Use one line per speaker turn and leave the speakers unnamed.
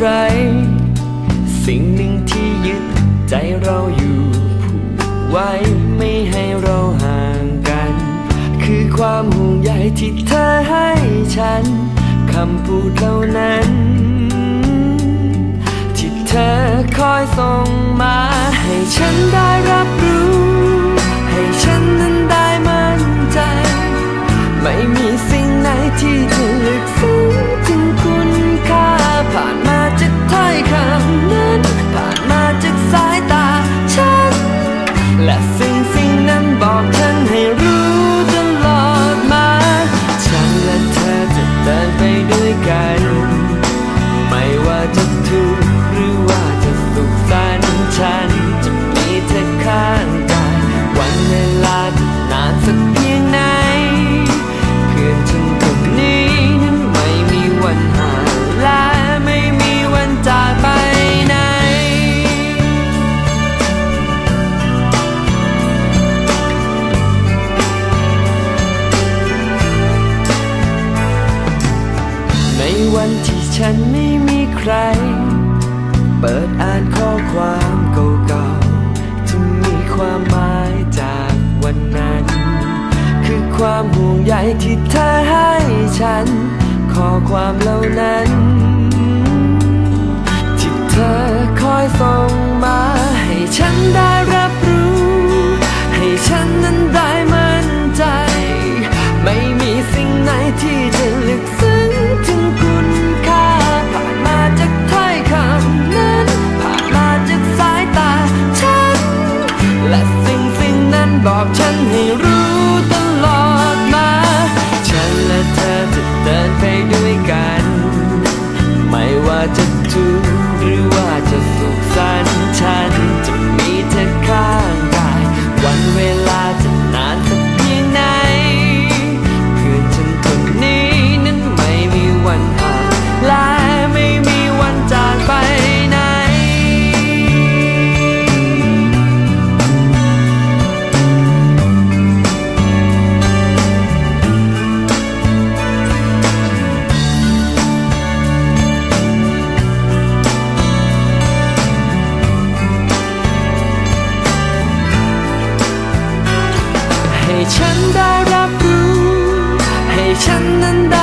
สิ่งหนึ่งที่ยึดใจเราอยู่ผูกไว้ไม่ให้เราห่างกันคือความห่วงใยที่เธอให้ฉันคำพูดเหล่านั้นที่เธอคอยส่งมาให้ฉันได้รับรู้ให้ฉันนั้นได้มั่นใจไม่มีสิ่งไหนที่จะลึกซึ้งถึงคุณค่าผ่านมาจากถ้อยคำนั้นผ่านมาจากสายตาฉันและสิ่งนั้นบอกฉันให้รู้ตลอดมาฉันและเธอจะเดินไปด้วยกันไม่ว่าจะทุกข์หรือว่าจะสุขสันต์ฉันจะมีเธอข้างกายวันเวลาจะนานสักเพียงไหนเพื่อนฉันคนนี้นั้นไม่มีวันห่างและไม่มีวันจากไปไหนในวันที่ฉันไม่มีใครเปิดอ่านข้อความเก่าๆที่มีความหมายจากวันนั้นคือความห่วงใยที่เธอให้ฉันข้อความเหล่านั้นที่เธอคอยส่งมาให้ฉันได้รับรู้ให้ฉันนั้นได้มั่นใจไม่มีสิ่งไหนที่จะลึกซึ้งถึงคุณค่าผ่านมาจากถ้อยคำนั้นผ่านมาจากสายตาฉันและสิ่งนั้นบอกฉันให้รู้ตลอดมาฉันและเธอจะเดินไปด้วยกันไม่ว่าจะทุกข์หรือว่าจะสุขสันต์ฉันจะมีเธอข้างกายวันเวลาจะนานสักเพียงไหนเพื่อนฉันคนนี้นั้นไม่มีวันห่างและไม่มีวันจากไปไหนให้ฉันได้รับรู้ให้ฉันนั้นได้